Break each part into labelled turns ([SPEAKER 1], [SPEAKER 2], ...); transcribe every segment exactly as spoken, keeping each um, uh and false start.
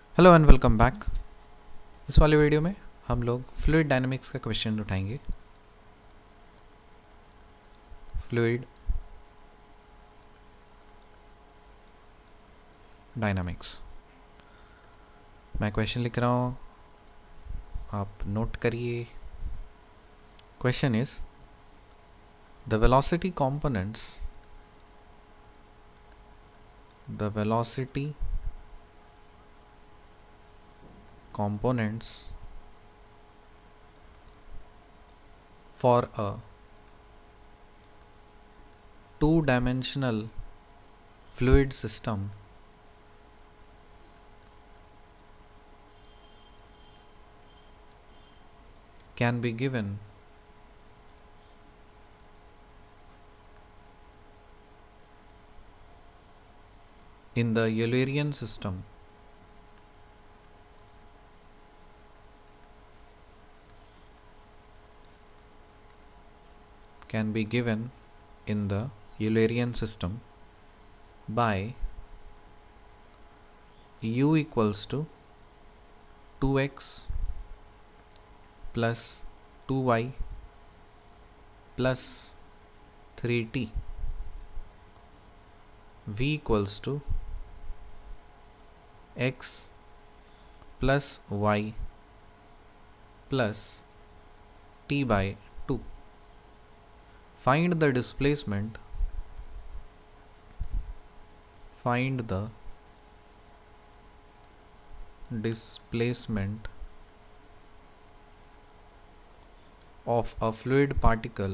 [SPEAKER 1] Hello and welcome back. इस वाले video में हम लोग फ्लूइड डायनामिक्स का क्वेश्चन उठाएंगे। फ्लूइड डायनामिक्स, मैं क्वेश्चन लिख रहा हूँ, आप नोट करिए। Question is the velocity components the velocity components for a two-dimensional fluid system can be given in the Eulerian system can be given in the Eulerian system by u equals to two x plus two y plus three t, v equals to x plus y plus t by two. Find the displacement find the displacement of a fluid particle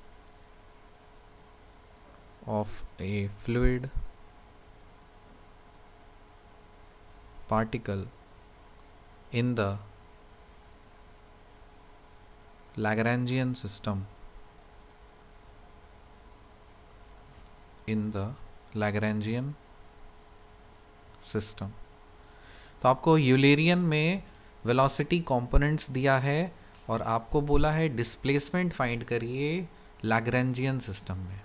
[SPEAKER 1] of a fluid particle in the Lagrangian system in the Lagrangian system। तो आपको Eulerian में velocity components दिया है और आपको बोला है displacement find करिए लैग्रेंजियन सिस्टम में।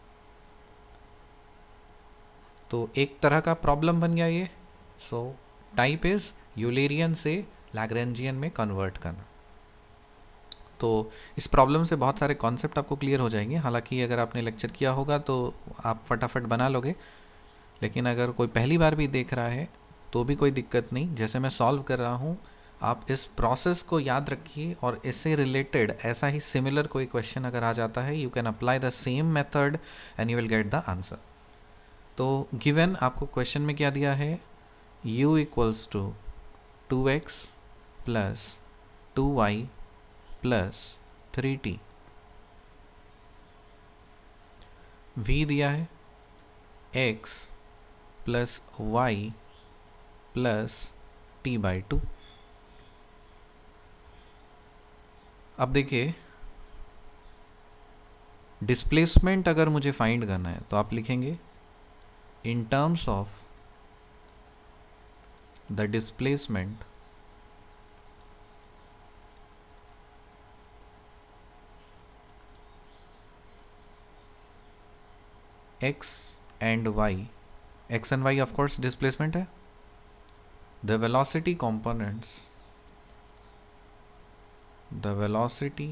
[SPEAKER 1] तो एक तरह का प्रॉब्लम बन गया ये। सो टाइप इज यूलेरियन से लैग्रेंजियन में कन्वर्ट करना। तो इस प्रॉब्लम से बहुत सारे कॉन्सेप्ट आपको क्लियर हो जाएंगे। हालांकि अगर आपने लेक्चर किया होगा तो आप फटाफट बना लोगे, लेकिन अगर कोई पहली बार भी देख रहा है तो भी कोई दिक्कत नहीं। जैसे मैं सॉल्व कर रहा हूँ, आप इस प्रोसेस को याद रखिए और इससे रिलेटेड ऐसा ही सिमिलर कोई क्वेश्चन अगर आ जाता है, you can apply the same method and you will get the answer. तो गिवन आपको क्वेश्चन में क्या दिया है, u equals to two x plus two y plus three t, v दिया है x plus y plus t by two. अब देखिए, डिस्प्लेसमेंट अगर मुझे फाइंड करना है तो आप लिखेंगे in terms of the displacement x and y, x and y of course displacement है, the velocity components the velocity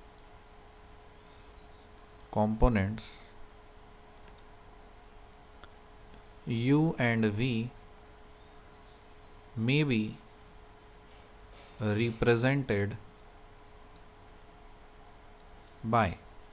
[SPEAKER 1] components u and v may be represented by,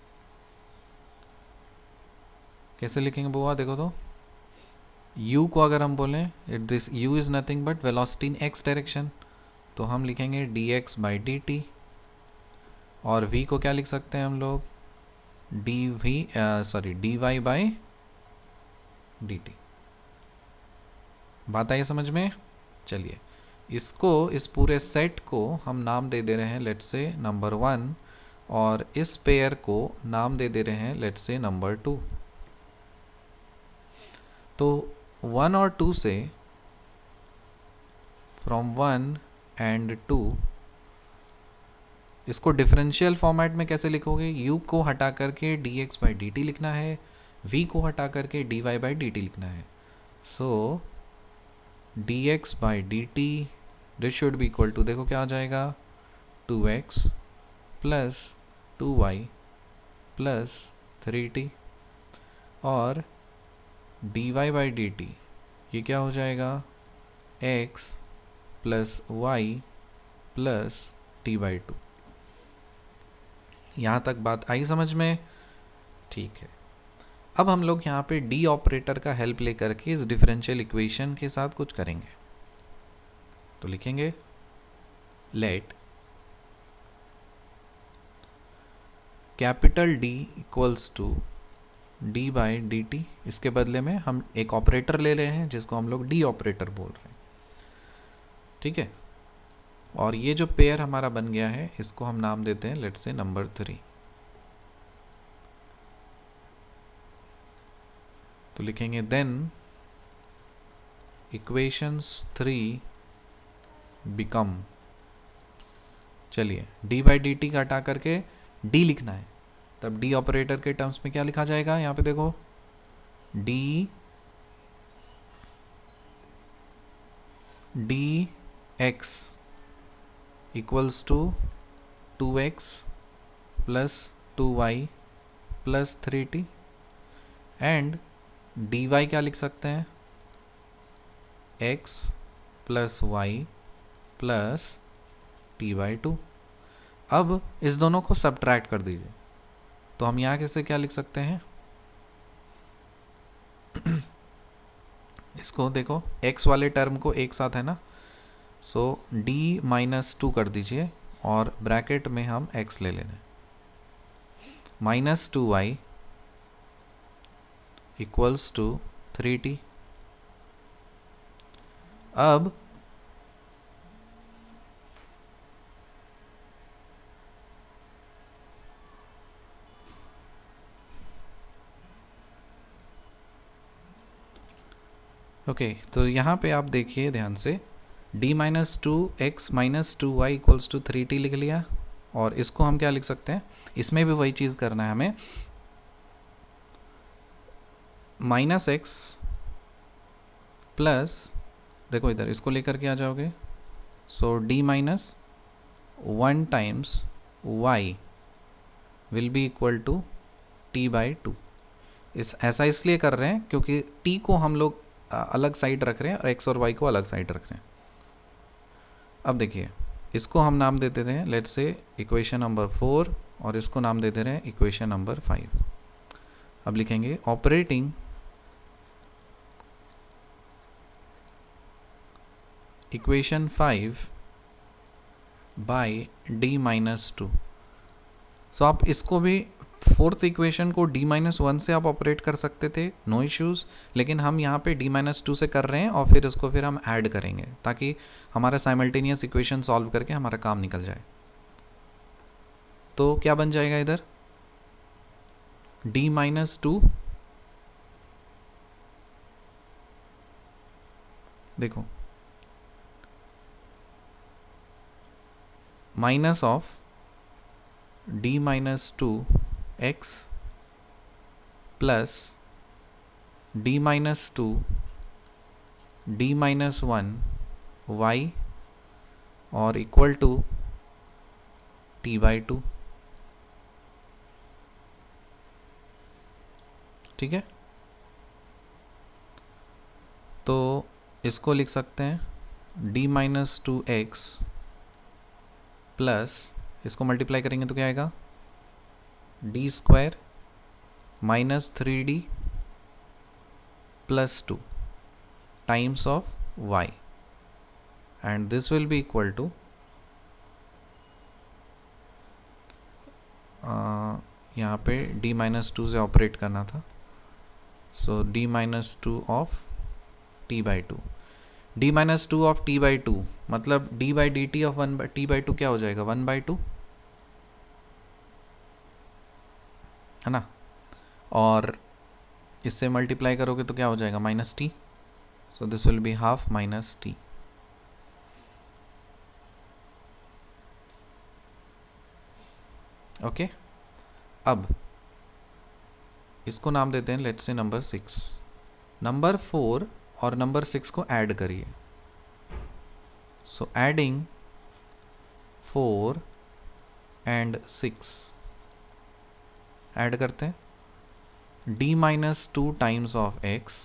[SPEAKER 1] कैसे लिखेंगे बुआ, देखो तो u को अगर हम बोलें it this u is nothing but velocity in x direction, तो हम लिखेंगे dx बाई डी टी। और v को क्या लिख सकते हैं हम लोग, d v sorry d Y by D t. बात आई समझ में? चलिए, इसको इस पूरे सेट को हम नाम दे दे रहे हैं लेट्स से नंबर वन, और इस पेयर को नाम दे दे रहे हैं लेट्स से नंबर टू। तो वन और टू से, फ्रॉम वन एंड टू, इसको डिफरेंशियल फॉर्मेट में कैसे लिखोगे, u को हटा करके dx बाई डी टी लिखना है, v को हटा करके dy बाई डी टी लिखना है। So dx by D t this should be equal to, देखो क्या आ जाएगा, two x plus two y plus three t, और d Y by D t ये क्या हो जाएगा, x plus y plus t by two. यहाँ तक बात आई समझ में? ठीक है, अब हम लोग यहाँ पे डी ऑपरेटर का हेल्प लेकर के इस डिफरेंशियल इक्वेशन के साथ कुछ करेंगे। तो लिखेंगे let capital d equals to d by D t, इसके बदले में हम एक ऑपरेटर ले रहे हैं जिसको हम लोग डी ऑपरेटर बोल रहे हैं, ठीक है। और ये जो पेयर हमारा बन गया है इसको हम नाम देते हैं लेट्स से नंबर थ्री। तो लिखेंगे देन इक्वेशंस थ्री बिकम, चलिए डी बाई डी टी का हटा करके डी लिखना है, तब डी ऑपरेटर के टर्म्स में क्या लिखा जाएगा, यहाँ पे देखो d d x equals to two x plus two y plus three t, and d y क्या लिख सकते हैं, x plus y plus t by two. अब इस दोनों को सब्ट्रैक्ट कर दीजिए, तो हम यहाँ कैसे क्या लिख सकते हैं इसको देखो x वाले टर्म को एक साथ है ना, सो d माइनस टू कर दीजिए और ब्रैकेट में हम x ले ले रहे हैं, minus two y equals to three t. अब ओके okay, तो यहाँ पे आप देखिए ध्यान से, d minus two x minus two y equals to three t लिख लिया, और इसको हम क्या लिख सकते हैं, इसमें भी वही चीज़ करना है हमें, माइनस एक्स प्लस, देखो इधर इसको लेकर के आ जाओगे, so d minus one times y will be equal to T by two. इस ऐसा इसलिए कर रहे हैं क्योंकि t को हम लोग अलग साइड रख रहे हैं और x और y को अलग साइड रख रहे हैं। अब देखिए इसको हम नाम दे देते हैं लेट्स से इक्वेशन नंबर फोर, और इसको नाम दे दे रहे हैं इक्वेशन नंबर फाइव। अब लिखेंगे operating equation five by d minus two. So आप इसको भी फोर्थ इक्वेशन को d माइनस वन से आप ऑपरेट कर सकते थे, नो इश्यूज़, लेकिन हम यहाँ पे d माइनस टू से कर रहे हैं और फिर इसको फिर हम ऐड करेंगे ताकि हमारा साइमल्टेनियस इक्वेशन सॉल्व करके हमारा काम निकल जाए। तो क्या बन जाएगा इधर, d माइनस टू, देखो minus of d minus two x plus d minus two d minus one y और equal to t by two, ठीक है। तो इसको लिख सकते हैं d minus two x plus, इसको मल्टीप्लाई करेंगे तो क्या आएगा, d square minus three D plus two times of y, and this will be equal to, यहाँ पे d माइनस टू से ऑपरेट करना था, सो d minus two of t by two, d minus two of t by two मतलब d by D t of one t by two क्या हो जाएगा, one by to है ना, और इससे मल्टीप्लाई करोगे तो क्या हो जाएगा, minus t, so this will be half minus t. Okay, अब इसको नाम देते हैं let's say number six. Number four और नंबर सिक्स को ऐड करिए, so adding four and six, add करते हैं d minus two times of x,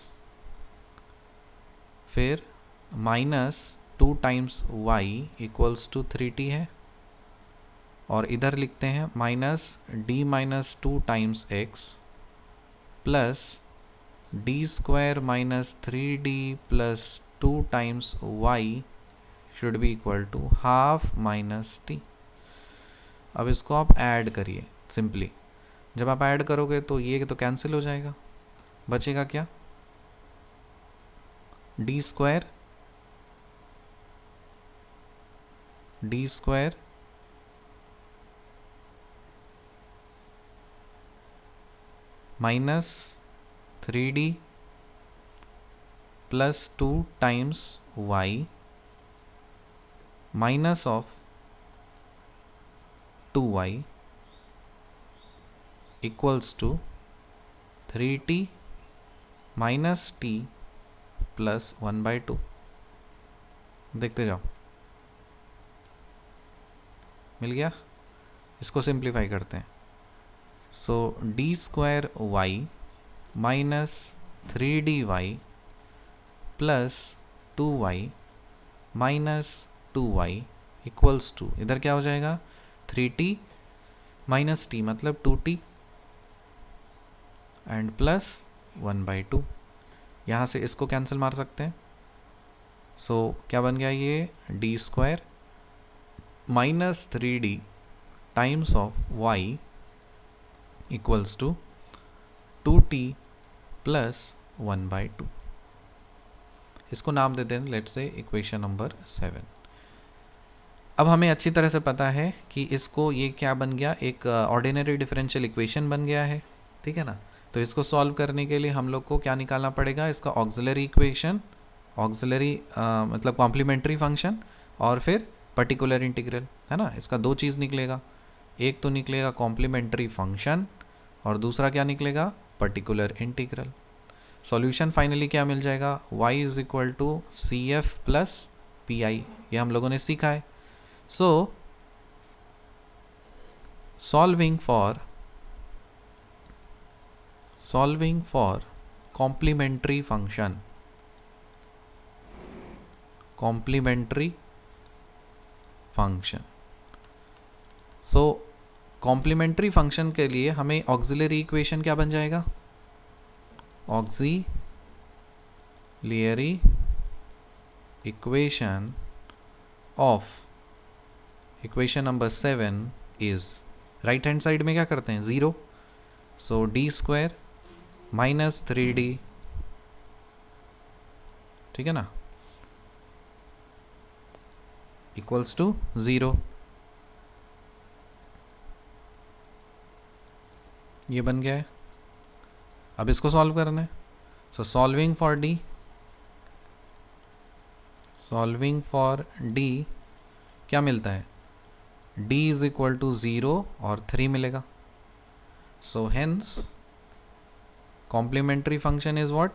[SPEAKER 1] फिर minus two times y equals to three t है, और इधर लिखते हैं minus d minus two times x plus d square minus three D plus two times y should be equal to half minus t. अब इसको आप add करिए simply, जब आप ऐड करोगे तो ये तो कैंसिल हो जाएगा, बचेगा क्या, d square d square minus three D plus two times y minus of two y equals to three T minus t plus one by two. देखते जाओ, मिल गया। इसको सिंप्लीफाई करते हैं। So d square y minus three d y plus two y minus two y equals to, इधर क्या हो जाएगा, थ्री टी माइनस टी मतलब two t and plus one by two. यहाँ से इसको कैंसिल मार सकते हैं। सो so, क्या बन गया, ये d square minus three d times of y equals to two T plus one by two. इसको नाम देते हैं लेट्स से इक्वेशन नंबर सेवन। अब हमें अच्छी तरह से पता है कि इसको ये क्या बन गया, एक ऑर्डिनरी डिफरेंशियल इक्वेशन बन गया है, ठीक है ना। तो इसको सॉल्व करने के लिए हम लोग को क्या निकालना पड़ेगा, इसका ऑक्सिलरी इक्वेशन, ऑक्सिलरी मतलब कॉम्प्लीमेंट्री फंक्शन, और फिर पर्टिकुलर इंटीग्रल, है ना। इसका दो चीज़ निकलेगा, एक तो निकलेगा कॉम्प्लीमेंट्री फंक्शन और दूसरा क्या निकलेगा, पर्टिकुलर इंटीग्रल। सॉल्यूशन फाइनली क्या मिल जाएगा, y is equal to C F plus P I, ये हम लोगों ने सीखा है। So solving for solving for complementary function, complementary function so complementary function के लिए हमें ऑक्सिलरी इक्वेशन क्या बन जाएगा, auxiliary equation of equation number seven is, right hand side में क्या करते हैं, zero. So d square minus three d, ठीक है ना, इक्वल्स टू ज़ीरो। ये बन गया है। अब इसको सॉल्व करना है। So solving for d, solving for d क्या मिलता है, d is equal to zero और थ्री मिलेगा। So hence complementary function is what,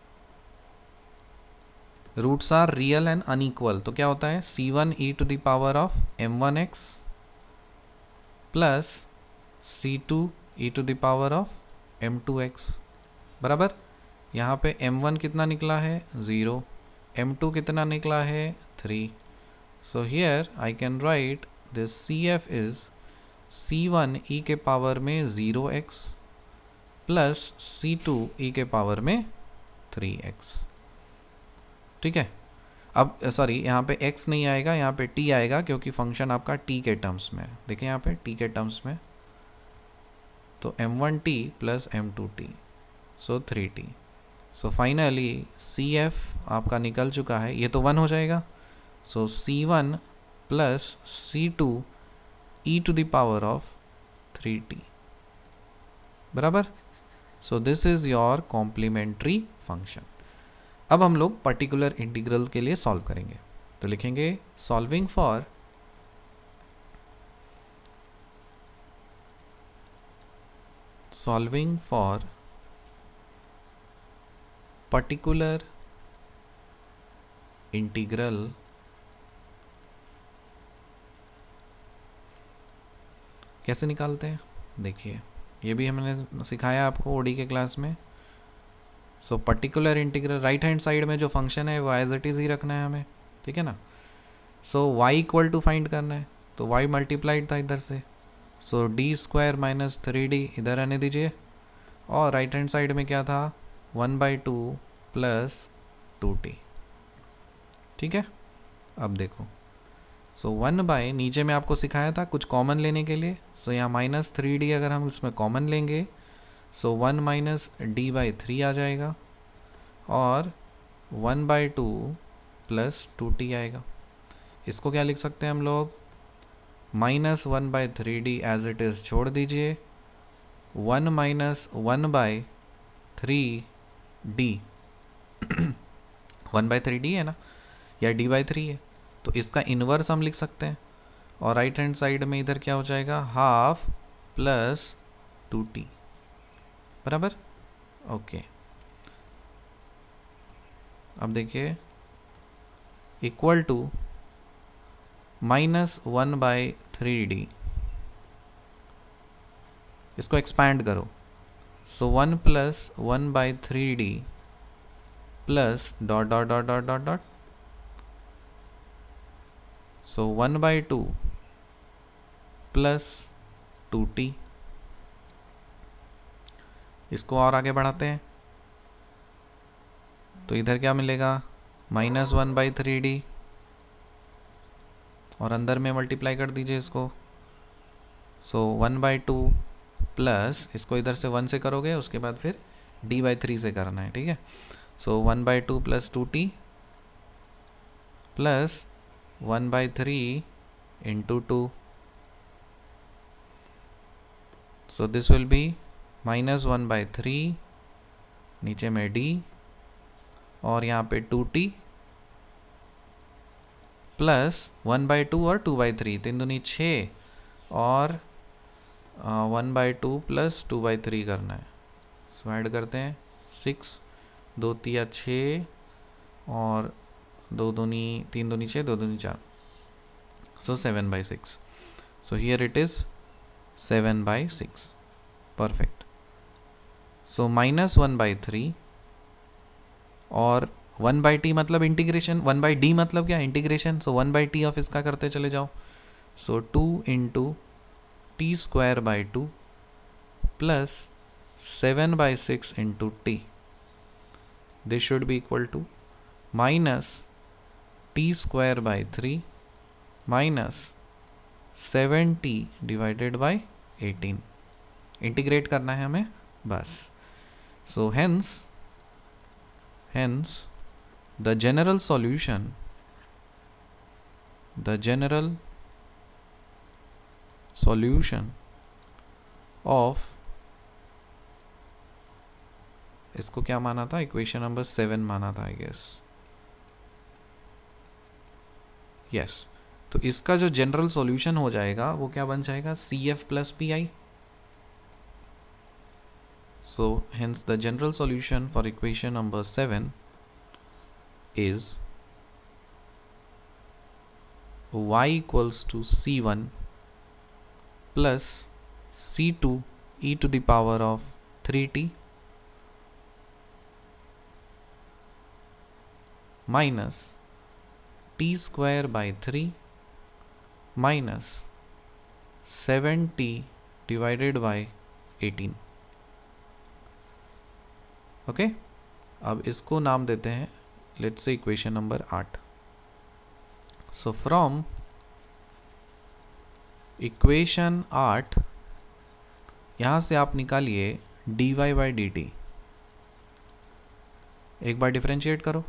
[SPEAKER 1] roots are real and unequal, तो क्या होता है, सी one e to the power of m one x plus C two E to the power of m two x बराबर, यहाँ पे M one कितना निकला है, ज़ीरो, एम टू कितना निकला है, three. So here I can write this C F is c one e के पावर में ज़ीरो एक्स प्लस सी टू ई के पावर में थ्री एक्स, ठीक है। अब सॉरी यहाँ पे x नहीं आएगा, यहाँ पे t आएगा क्योंकि फंक्शन आपका t के टर्म्स में है। देखिए यहाँ पे t के टर्म्स में, तो m one t plus m two t, so three t. So finally C F आपका निकल चुका है, ये तो वन हो जाएगा। So c one plus C two E to the power of three t बराबर। So this is your complementary function. अब हम लोग पर्टिकुलर इंटीग्रल के लिए सॉल्व करेंगे, तो लिखेंगे solving for solving for particular integral कैसे निकालते हैं देखिए, ये भी हमने सिखाया आपको ओडी के क्लास में। So particular integral right hand side में जो फंक्शन है वो एज इट इज़ ही रखना है हमें, ठीक है ना। So y equal to find करना है, तो वाई मल्टीप्लाइड था इधर से, so d square minus three d इधर आने दीजिए, और राइट हैंड साइड में क्या था, one by two plus two t, ठीक है। अब देखो, सो वन बाय नीचे में आपको सिखाया था कुछ कॉमन लेने के लिए, सो so यहाँ माइनस थ्री डी अगर हम इसमें कॉमन लेंगे, so one minus D by three आ जाएगा, और one by two plus two T आएगा। इसको क्या लिख सकते हैं हम लोग, minus one by three D as it is छोड़ दीजिए, one minus one by three D one by three D है ना, या डी बाई थ्री है, तो इसका इन्वर्स हम लिख सकते हैं, और राइट हैंड साइड में इधर क्या हो जाएगा, हाफ प्लस टू टी, बराबर। ओके, अब देखिए equal to minus one by three D, इसको एक्सपैंड करो, so one plus one by three D plus dot dot dot dot dot dot, so one by two plus two T. इसको और आगे बढ़ाते हैं, तो इधर क्या मिलेगा, minus one by three D, और अंदर में मल्टीप्लाई कर दीजिए इसको, so one by two plus, इसको इधर से वन से करोगे, उसके बाद फिर डी बाई थ्री से करना है, ठीक है। So one by two plus two T plus one by three into two, so this will be minus one by three, नीचे में डी, और यहाँ पे two T plus one by two और टू बाई थ्री, तीन दूनी छः, और one by two plus two by three करना है, सो ऐड करते हैं सिक्स, दो तिया छः, और दो दूनी तीन दूनी छः, दो दूनी चार, so seven by six, so here it is seven by six, perfect. So minus one by three, और वन बाई टी मतलब इंटीग्रेशन, वन बाई डी मतलब क्या, integration, so one by T of इसका करते चले जाओ, so two into T square by two plus seven by six into T, this should be equal to minus T square by three minus seven T divided by eighteen, integrate करना है हमें बस। So hence hence the general solution the general solution of, इसको क्या माना था, equation number seven माना था आई गेस, यस। तो इसका जो जनरल सॉल्यूशन हो जाएगा वो क्या बन जाएगा, C F plus P I. So hence the general solution for equation number seven is y equals to c one plus c two e to the power of three t minus t square by three minus seven t divided by eighteen। Okay, अब इसको नाम देते हैं, let's say equation number eight. So from equation eight यहाँ से आप निकालिए dy by dt, एक बार डिफरेंशिएट करो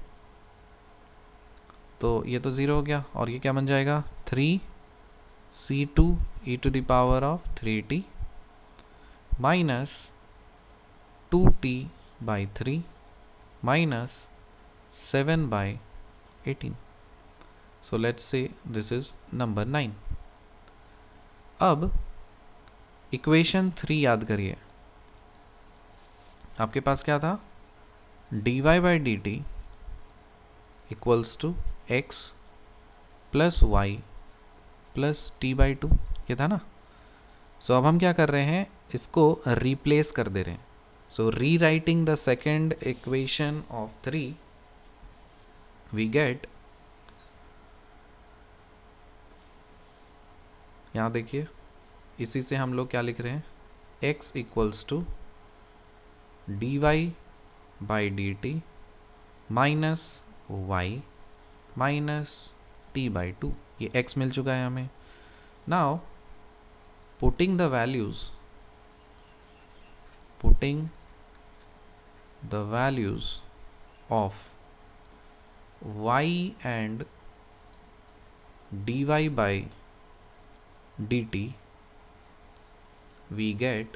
[SPEAKER 1] तो ये तो ज़ीरो हो गया, और ये क्या बन जाएगा, three C two E to the power of three T minus two T by three minus seven by eighteen. So let's say this is number nine. अब इक्वेशन थ्री याद करिए, आपके पास क्या था, dy by dt equals to x plus y plus t by two, ये था ना। सो so, अब हम क्या कर रहे हैं, इसको रिप्लेस कर दे रहे हैं. So rewriting the second equation of three, we get, यहाँ देखिए इसी से हम लोग क्या लिख रहे हैं, x equals to D Y by D T minus Y minus T by two. ये x मिल चुका है हमें. Now putting the values putting the values of y and dy by dt, we get,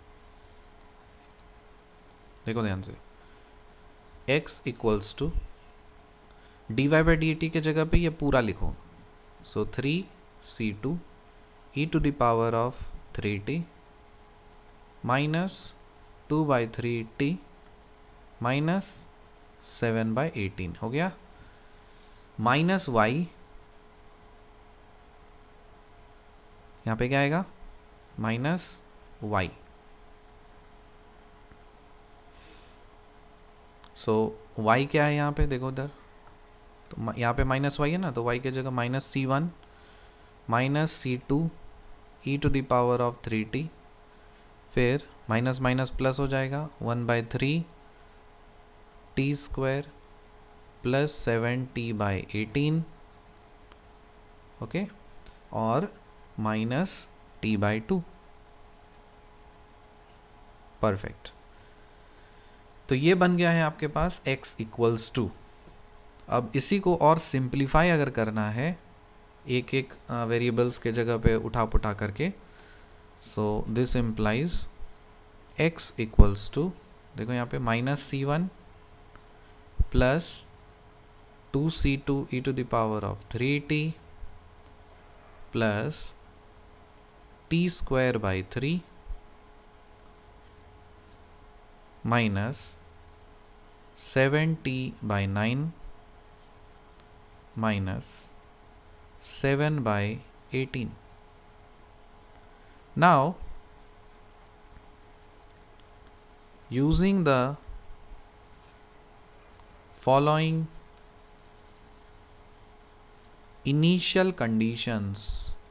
[SPEAKER 1] देखो ध्यान से, x equals to D Y by D T के जगह पे ये पूरा लिखो. So three C two E to the power of three T minus two by three T minus seven by eighteen हो गया. माइनस वाई, यहाँ पे क्या आएगा, माइनस वाई. सो वाई क्या है यहाँ पे, देखो उधर, तो यहाँ पे माइनस वाई है ना, तो वाई की जगह minus C one minus C two E to the power of three T, फिर माइनस माइनस प्लस हो जाएगा, one by three T square plus seven T by eighteen, okay, और minus T by two. Perfect. तो ये बन गया है आपके पास x इक्वल्स टू. अब इसी को और सिंप्लीफाई अगर करना है एक एक वेरिएबल्स के जगह पे उठा पुठा करके, so this implies x equals to, देखो यहाँ पे minus C one plus two C two E to the power of three T plus T square by three minus seven T by nine minus seven by eighteen. Now using the following initial conditions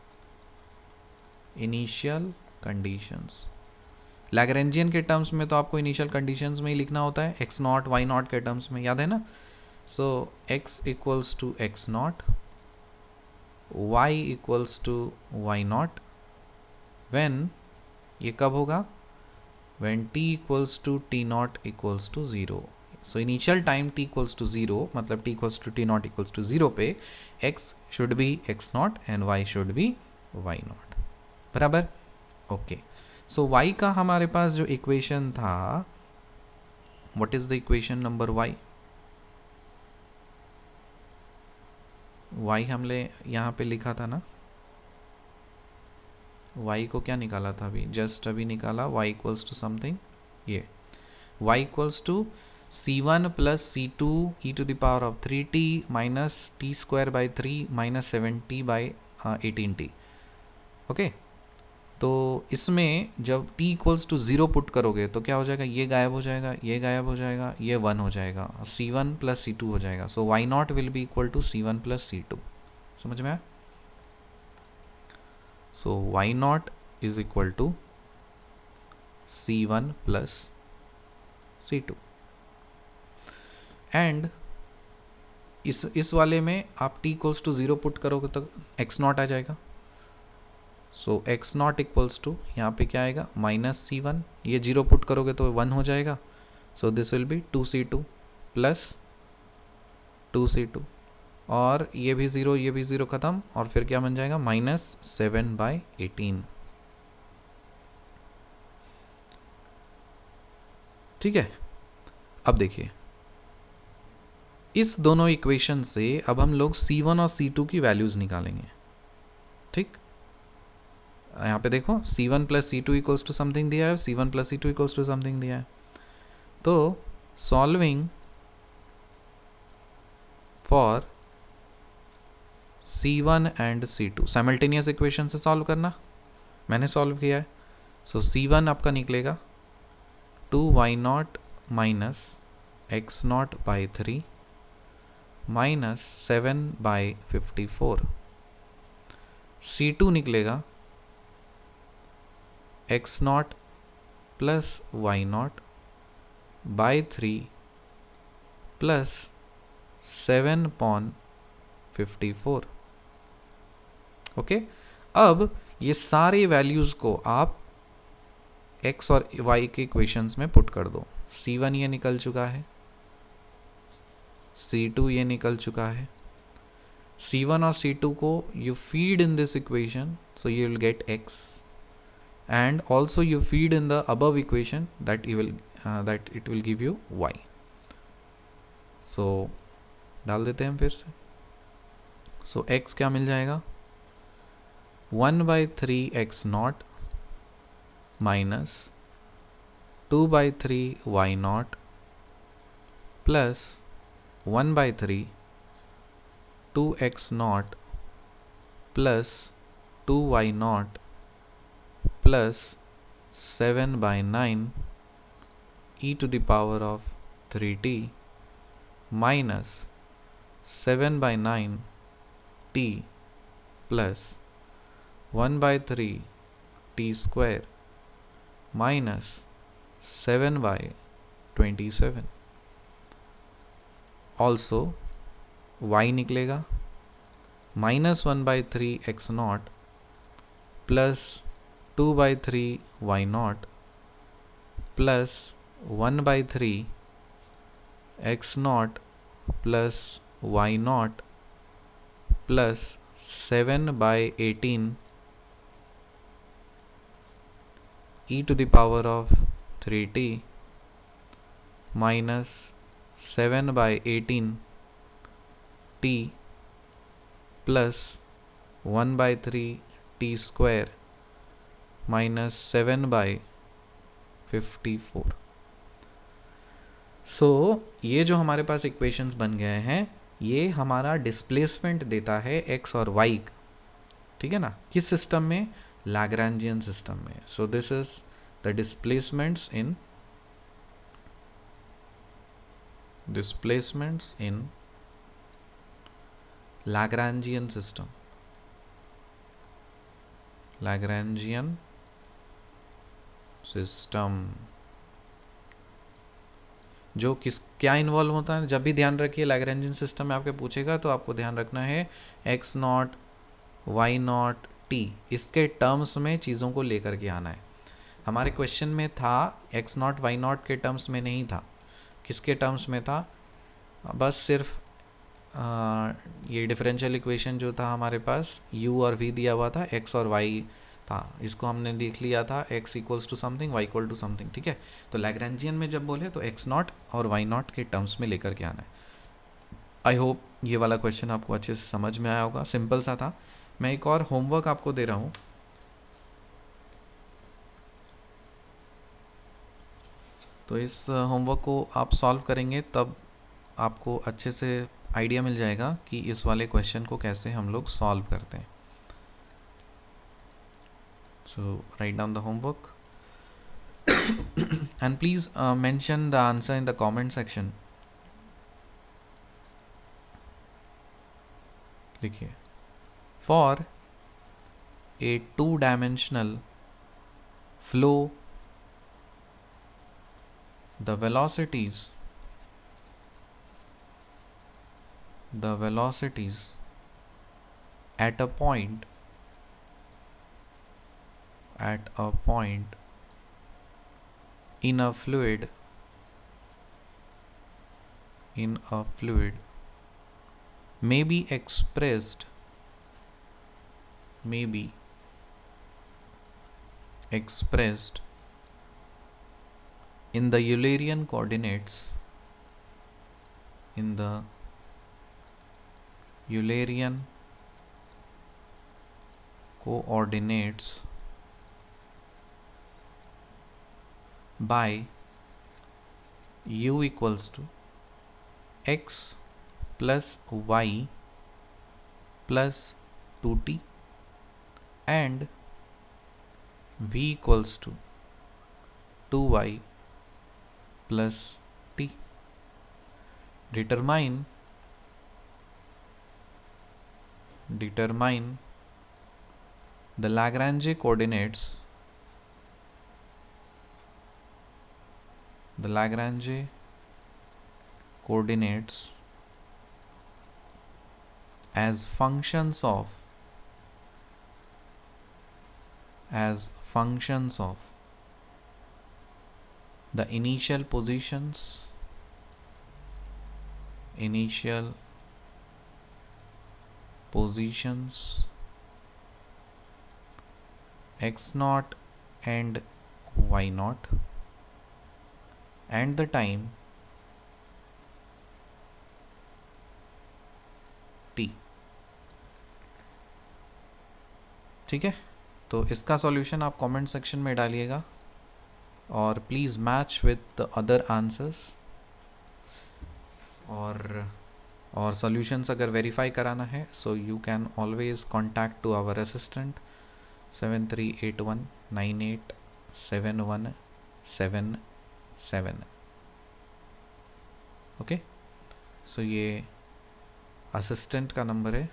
[SPEAKER 1] initial conditions Lagrangian के terms में तो आपको initial conditions में ही लिखना होता है, X not Y not के terms में, याद है ना. So X equals to X not, Y equals to Y not, when, ये कब होगा, when T equals to T not equals to zero. So initial time T equals to zero, मतलब T equals to T not equals to zero पे X should be X not and Y should be Y not. बराबर, okay. So y का हमारे पास जो equation था, what is the equation number y? y हमने यहाँ पे लिखा था ना, y को क्या निकाला था अभी, जस्ट अभी निकाला, y इक्वल्स टू समथिंग, ये y equals to C one plus C two E to the power of three T minus T square by three minus seven T by eighteen T. Okay, तो इसमें जब t equals to zero put करोगे तो क्या हो जाएगा, ये गायब हो जाएगा, ये गायब हो जाएगा, ये वन हो जाएगा, सी वन प्लस सी टू हो जाएगा. So Y not will be equal to C one plus C two. समझ में आया? So Y not is equal to C one plus C two. And इस इस वाले में आप t equals to zero put करोगे तो एक्स नॉट आ जाएगा. So X not equals to, यहाँ पे क्या आएगा, माइनस सी वन, ये जीरो पुट करोगे तो वन हो जाएगा. So this will be two C two plus two C two, और ये भी ज़ीरो, ये भी ज़ीरो ख़त्म, और फिर क्या बन जाएगा, माइनस सेवन बाई एटीन. ठीक है. अब देखिए, इस दोनों इक्वेशन से अब हम लोग सी वन और सी टू की वैल्यूज़ निकालेंगे. ठीक, यहाँ पे देखो C one plus C two equals to something दिया है, सी one plus C two equals to something दिया है. तो solving for C one and C two, simultaneous equation से सॉल्व करना. मैंने सॉल्व किया है। सो सी वन आपका निकलेगा two Y not minus X not by three minus seven by fifty four. C two निकलेगा X not plus Y not by three plus seven upon fifty four. Okay, अब ये सारे values को आप x और y के equations में put कर दो। सी वन ये निकल चुका है, सी टू ये निकल चुका है। सी वन और सी टू को you feed in this equation, so you will get x, and also you feed in the above equation that you will uh, that it will give you y. so डाल देते हैं हम फिर से। so x क्या मिल जाएगा, one by three X not minus two by three Y not plus one by three two X not plus two Y not plus seven by nine E to the power of three T minus seven by nine T plus one by three T square minus seven by twenty seven. Also y निकलेगा minus one by three X not plus two by three Y not plus one by three X not plus Y not plus seven by eighteen E to the power of three T minus seven by eighteen T plus one by three T square minus seven by fifty four. So ये जो हमारे पास equations बन गए हैं, ये हमारा displacement देता है x और y, ठीक है ना, किस सिस्टम में, लैग्रैंजियन सिस्टम में। So this is the displacements in displacements in Lagrangian system. Lagrangian system जो किस क्या इन्वॉल्व होता है, जब भी ध्यान रखिए लैग्रेंजियन सिस्टम में आपके पूछेगा तो आपको ध्यान रखना है X not Y not T, इसके टर्म्स में चीज़ों को लेकर के आना है। हमारे क्वेश्चन में था एक्स नॉट वाई नॉट के टर्म्स में नहीं था, किसके टर्म्स में था, बस सिर्फ आ, ये डिफरेंशियल इक्वेशन जो था हमारे पास u और v दिया हुआ था, x और y था, इसको हमने लिख लिया था x equals to something y equal to something, ठीक है। तो लैग्रेंजियन में जब बोले तो x नॉट और y नॉट के टर्म्स में लेकर के आना है। आई होप ये वाला क्वेश्चन आपको अच्छे से समझ में आया होगा, सिंपल सा था। मैं एक और होमवर्क आपको दे रहा हूँ, तो इस होमवर्क को आप सॉल्व करेंगे तब आपको अच्छे से आइडिया मिल जाएगा कि इस वाले क्वेश्चन को कैसे हम लोग सॉल्व करते हैं। So write down the homework and please mention the answer in the comment section. लिखिए, for a two dimensional flow the velocities the velocities at a point at a point in a fluid in a fluid may be expressed may be expressed in the Eulerian coordinates in the Eulerian coordinates by u equals to x plus y plus two t and v equals to two Y plus t. Determine determine the Lagrange coordinates the Lagrange coordinates as functions of as functions of the initial positions initial positions x naught and y naught and the time t. ठीक है, तो इसका solution आप comment section में डालिएगा और please match with the other answers, और और सॉल्यूशंस अगर वेरीफाई कराना है so you can always contact to our assistant seven three eight one nine eight seven one seven seven. Okay, so ये असिस्टेंट का नंबर है.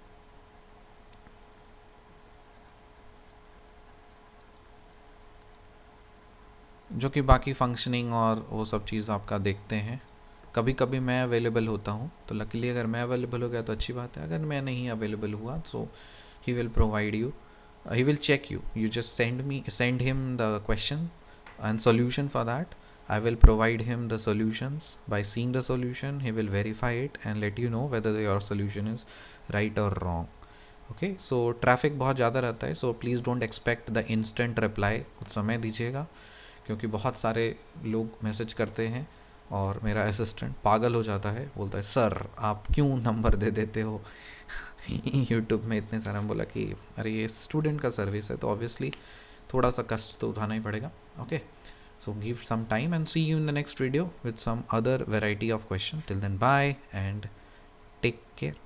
[SPEAKER 1] जो कि बाकी फंक्शनिंग और वो सब चीज़ आपका देखते हैं. कभी कभी मैं अवेलेबल होता हूँ, तो लकीली अगर मैं अवेलेबल हो गया तो अच्छी बात है. अगर मैं नहीं अवेलेबल हुआ so he will provide you, he will check you. You just send me send him the question and solution for that. I will provide him the solutions. By seeing the solution he will verify it and let you know whether your solution is right or wrong. Okay, so traffic बहुत ज़्यादा रहता है, so please don't expect the instant reply. कुछ समय दीजिएगा क्योंकि बहुत सारे लोग मैसेज करते हैं और मेरा असिस्टेंट पागल हो जाता है, बोलता है सर आप क्यों नंबर दे देते हो यूट्यूब में इतने सारे. हम बोला कि अरे ये स्टूडेंट का सर्विस है तो ऑब्वियसली थोड़ा सा कष्ट तो उठाना ही पड़ेगा. Okay, so give some time and see you in the next video with some other variety of question. Till then, bye and take care.